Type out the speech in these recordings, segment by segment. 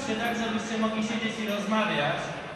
usiądźcie tak, żebyście mogli siedzieć i rozmawiać.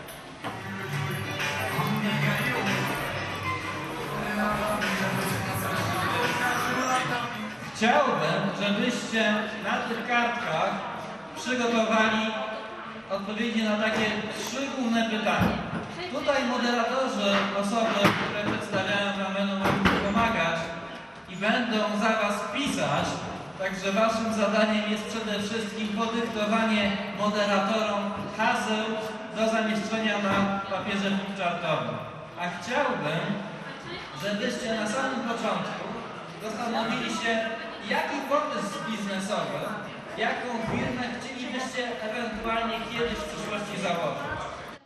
Chciałbym, żebyście na tych kartkach przygotowali odpowiedzi na takie 3 główne pytania. Tutaj moderatorzy, osoby, które przedstawiają wam, będą wam pomagać i będą za was pisać, także waszym zadaniem jest przede wszystkim podyktowanie moderatorom haseł do zamieszczenia na papierze flipchartowym. A chciałbym, żebyście na samym początku zastanowili się, jaki pomysł biznesowy, jaką firmę chcielibyście ewentualnie kiedyś w przyszłości założyć.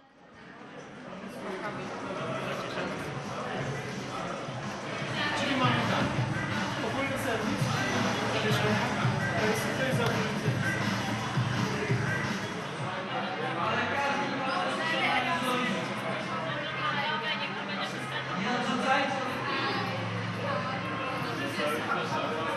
Czyli mamy tak, ogólny serwis, to jest tutaj za Nie odrzucajcie.